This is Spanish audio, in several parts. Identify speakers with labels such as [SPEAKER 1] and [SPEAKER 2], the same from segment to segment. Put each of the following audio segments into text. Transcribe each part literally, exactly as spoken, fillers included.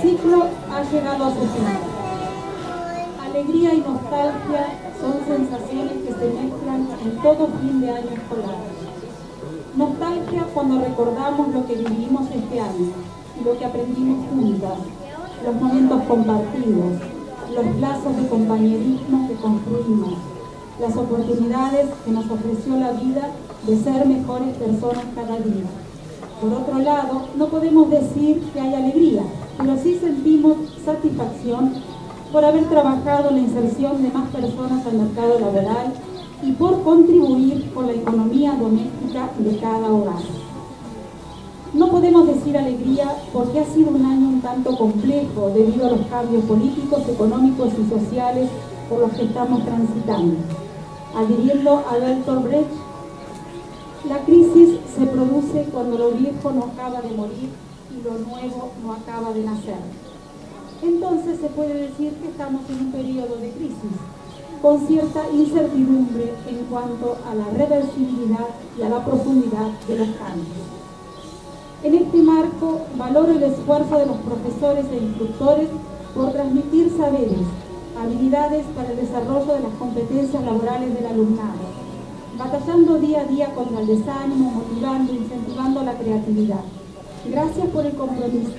[SPEAKER 1] ciclo ha llegado a su final. Alegría y nostalgia son sensaciones que se mezclan en todo fin de año escolar. Nostalgia cuando recordamos lo que vivimos este año y lo que aprendimos juntas, los momentos compartidos, los lazos de compañerismo que construimos, las oportunidades que nos ofreció la vida de ser mejores personas cada día. Por otro lado, no podemos decir que hay alegría, pero sí sentimos satisfacción por haber trabajado en la inserción de más personas al mercado laboral y por contribuir con la economía doméstica de cada hogar. No podemos decir alegría porque ha sido un año un tanto complejo debido a los cambios políticos, económicos y sociales por los que estamos transitando. Adhiriendo a Bertolt Brecht, la crisis se produce cuando lo viejo no acaba de morir y lo nuevo no acaba de nacer. Entonces se puede decir que estamos en un periodo de crisis, con cierta incertidumbre en cuanto a la reversibilidad y a la profundidad de los cambios. En este marco, valoro el esfuerzo de los profesores e instructores por transmitir saberes, habilidades para el desarrollo de las competencias laborales del alumnado, batallando día a día contra el desánimo, motivando e incentivando la creatividad. Gracias por el compromiso,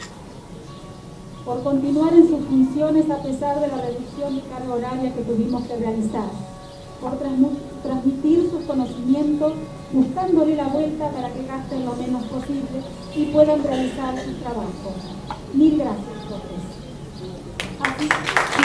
[SPEAKER 1] por continuar en sus funciones a pesar de la reducción de carga horaria que tuvimos que realizar, por transmitir sus conocimientos buscándole la vuelta para que gasten lo menos posible y puedan realizar su trabajo. Mil gracias, profesor. Así, sí.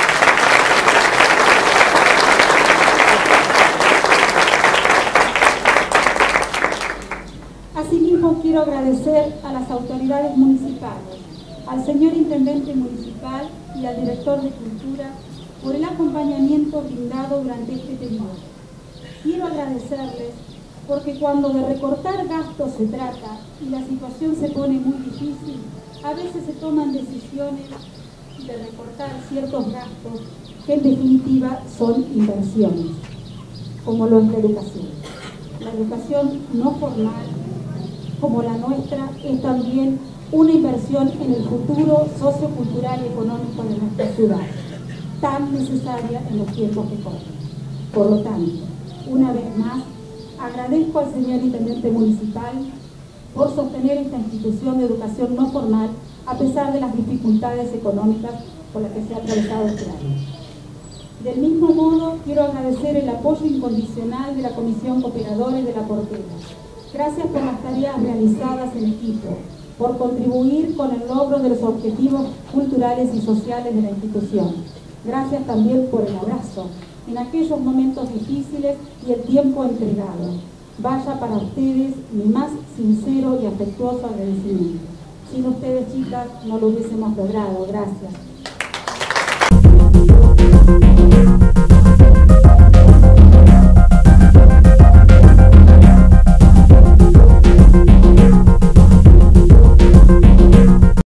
[SPEAKER 1] Asimismo, quiero agradecer a las autoridades municipales, al señor Intendente Municipal y al Director de Cultura por el acompañamiento brindado durante este periodo. Quiero agradecerles porque cuando de recortar gastos se trata y la situación se pone muy difícil, a veces se toman decisiones de recortar ciertos gastos que en definitiva son inversiones, como lo es la educación. La educación no formal, como la nuestra, es también una inversión en el futuro sociocultural y económico de nuestra ciudad, tan necesaria en los tiempos que corren. Por lo tanto, una vez más, agradezco al señor Intendente Municipal por sostener esta institución de educación no formal a pesar de las dificultades económicas por las que se ha atravesado este año. Del mismo modo, quiero agradecer el apoyo incondicional de la Comisión Cooperadora y de la Portera. Gracias por las tareas realizadas en equipo, por contribuir con el logro de los objetivos culturales y sociales de la institución. Gracias también por el abrazo en aquellos momentos difíciles y el tiempo entregado. Vaya para ustedes mi más sincero y afectuoso agradecimiento. Sin ustedes, chicas, no lo hubiésemos logrado. Gracias.